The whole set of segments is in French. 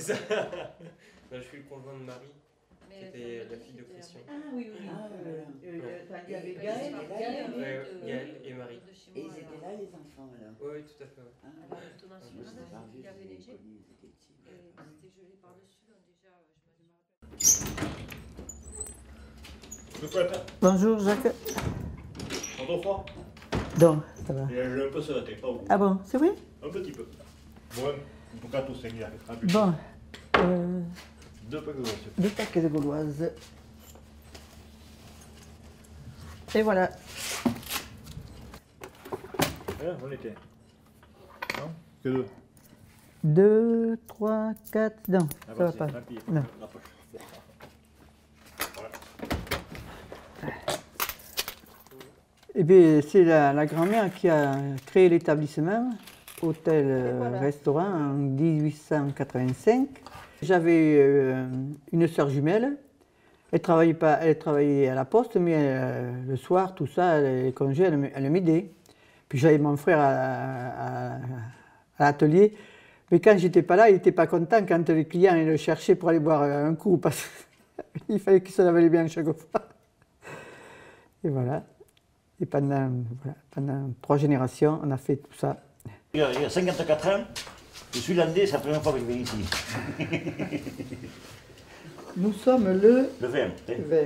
ça. Non, je suis le conjoint de Marie, qui était la fille de Christian. Ah oui, oui. Il y avait Gaël Et Marie. Et ils étaient là, les enfants, alors? Oui, tout à fait. Ouais. Ah, Alors, étonnant, je ne sais pas, il avait je les ai neigé. connus, ils étaient petits. Et c'était gelé par-dessus. Donc déjà, je me De quoi t'as? Bonjour Jacques. Trop froid? Donc, ça va. J'ai un peu sauté, pas beaucoup. Ah bon, c'est vrai? Un petit peu. Bon, pour qu'à tous, c'est bien. Bon. 2 paquets de 2 paquets de gauloises. Et voilà. On était. Non? Que 2. 2, 3, 4, non, Ah, ça va pas. Non. Eh bien, c'est la grand-mère qui a créé l'établissement, hôtel-restaurant, en 1885. J'avais une sœur jumelle. Elle travaillait à la poste, mais le soir, tout ça, les congés, elle m'aidait. Puis j'avais mon frère à l'atelier. Mais quand j'étais pas là, il n'était pas content quand les clients le cherchaient pour aller boire un coup, parce qu'il fallait qu'il se lave les mains chaque fois. Et voilà. Et pendant 3 générations, on a fait tout ça. Il y a 54 ans, je suis landais, c'est la première fois que je viens ici. Nous sommes le 20. 20.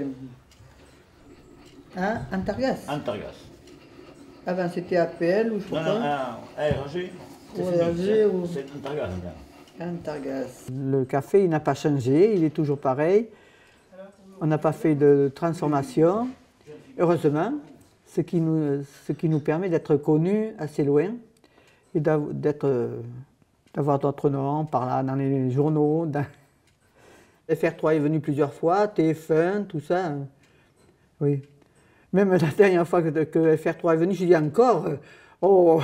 Hein, Antargas. Antargas. Avant c'était APL ou je sais Non, pas. non, ARG. ARG ou... C'est Antargas. Antargas. Le café, il n'a pas changé, il est toujours pareil. On n'a pas fait de transformation, heureusement, ce qui nous permet d'être connus assez loin et d'avoir d'autres noms par là dans les journaux. FR3 est venu plusieurs fois, TF1, tout ça. Oui. Même la dernière fois que FR3 est venu, j'ai dit encore, oh.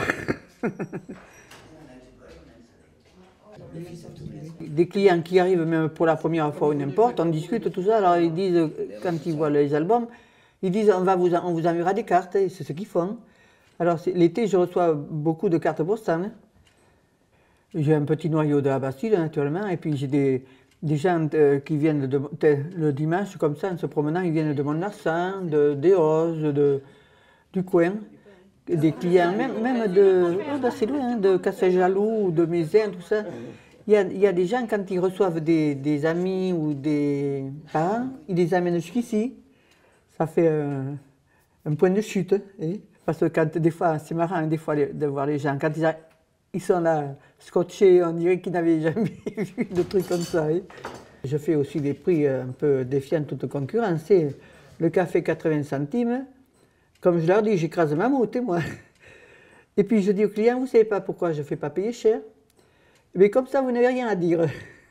Des clients qui arrivent même pour la première fois ou n'importe, on discute tout ça, alors ils disent, quand ils voient les albums, ils disent on vous enverra des cartes, et c'est ce qu'ils font. Alors l'été, je reçois beaucoup de cartes postales. J'ai un petit noyau de la Bastille, naturellement, et puis j'ai des gens qui viennent le dimanche, comme ça, en se promenant, ils viennent de Mont-Larsan, des Ozes, du coin. Des clients, même d'assez loin, de Casteljalou ou de Mézin, tout ça. Il y a des gens, quand ils reçoivent des amis ou des parents, ils les amènent jusqu'ici. Ça fait un point de chute. Hein, parce que des fois, c'est marrant des fois de voir les gens, quand ils sont là, scotchés, on dirait qu'ils n'avaient jamais vu de trucs comme ça. Hein. Je fais aussi des prix un peu défiant toute concurrence. C'est le café 80 centimes. Comme je leur dis, j'écrase ma moute, moi. Et puis je dis aux clients, vous ne savez pas pourquoi je ne fais pas payer cher? Mais comme ça, vous n'avez rien à dire.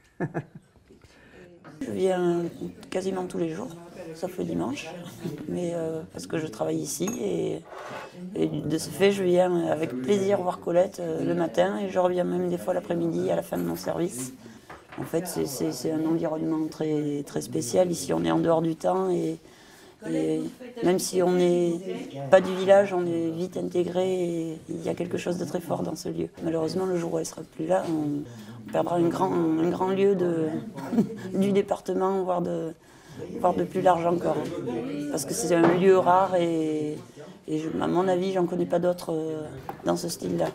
Je viens quasiment tous les jours, sauf le dimanche, mais parce que je travaille ici. Et de ce fait, je viens avec plaisir voir Colette le matin et je reviens même des fois l'après-midi à la fin de mon service. En fait, c'est un environnement très, très spécial. Ici, on est en dehors du temps et même si on n'est pas du village, on est vite intégré et il y a quelque chose de très fort dans ce lieu. Malheureusement, le jour où elle ne sera plus là, on perdra un grand lieu du département, voire de plus large encore. Parce que c'est un lieu rare et à mon avis, j'en connais pas d'autres dans ce style-là.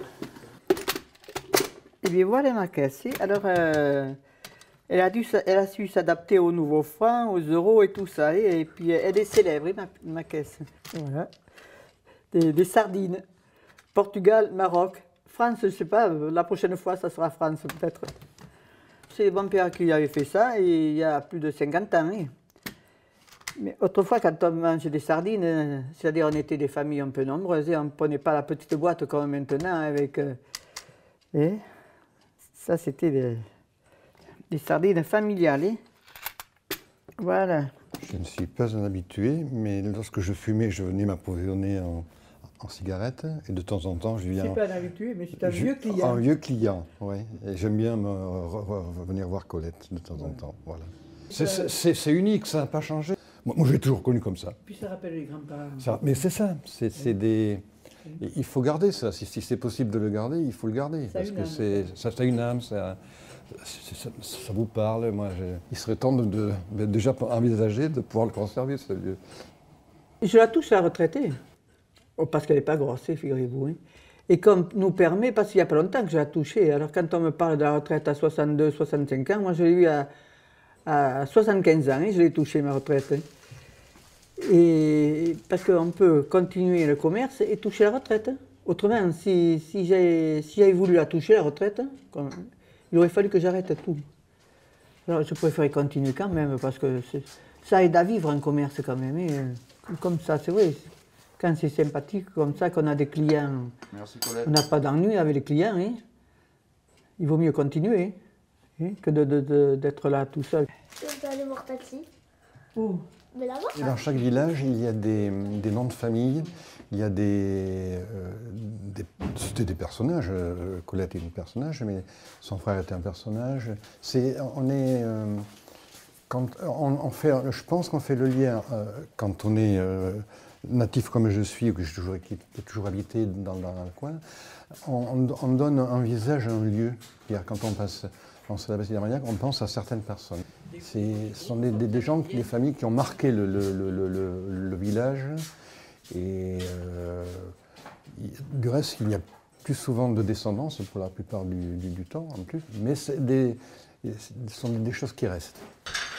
Eh bien, voilà ma caisse. Alors, elle a su s'adapter aux nouveaux francs, aux euros et tout ça. Et puis, elle est célèbre, ma caisse. Voilà. Des sardines. Portugal, Maroc. France, je ne sais pas, la prochaine fois, ça sera France, peut-être. C'est mon père qui avait fait ça, et il y a plus de 50 ans. Hein. Mais autrefois, quand on mangeait des sardines, c'est-à-dire on était des familles un peu nombreuses, et on ne prenait pas la petite boîte comme maintenant, avec... et ça, c'était des sardines familiales. Hein. Voilà. Je ne suis pas un habitué, mais lorsque je fumais, je venais m'approvisionner en cigarettes. Et de temps en temps, je viens... C'est pas un habitué, mais c'est un vieux client. Un vieux client, oui. Et j'aime bien venir voir Colette de temps en temps. Voilà. C'est unique, ça n'a pas changé. Moi, je l'ai toujours connu comme ça. Puis ça rappelle les grands-parents. Mais c'est ça, c'est des... Il faut garder ça. Si c'est possible de le garder, il faut le garder. Parce que ça a une âme, ça vous parle. Moi, il serait temps de déjà envisager de pouvoir le conserver, ce lieu. Je la touche à la retraitée, parce qu'elle n'est pas grosse, figurez-vous. Hein. Et comme nous permet, parce qu'il n'y a pas longtemps que je l'ai touchée, alors quand on me parle de la retraite à 62, 65 ans, moi je l'ai eu à 75 ans, et je l'ai touchée ma retraite. Hein. Et parce qu'on peut continuer le commerce et toucher la retraite. Hein. Autrement, si j'avais voulu la toucher, la retraite, il aurait fallu que j'arrête tout. Alors je préférais continuer quand même, parce que ça aide à vivre un commerce quand même. Et, comme ça, c'est vrai. Quand c'est sympathique comme ça, qu'on a des clients, on n'a pas d'ennui avec les clients. Hein. Il vaut mieux continuer hein, que d'être là tout seul. On peut aller voir Tati. Où? Mais là-bas. Dans chaque village, il y a des noms de famille, il y a c'était des personnages. Colette est un personnage, mais son frère était un personnage. Je pense qu'on fait le lien quand on est natif comme je suis, ou que j'ai toujours habité dans le coin. On donne un visage à un lieu. Quand on passe à la Bastille d'Armagnac, on pense à certaines personnes. Ce sont des gens, des familles qui ont marqué le village. Et du reste, il y a plus souvent de descendance pour la plupart du temps, en plus. Mais ce sont des choses qui restent.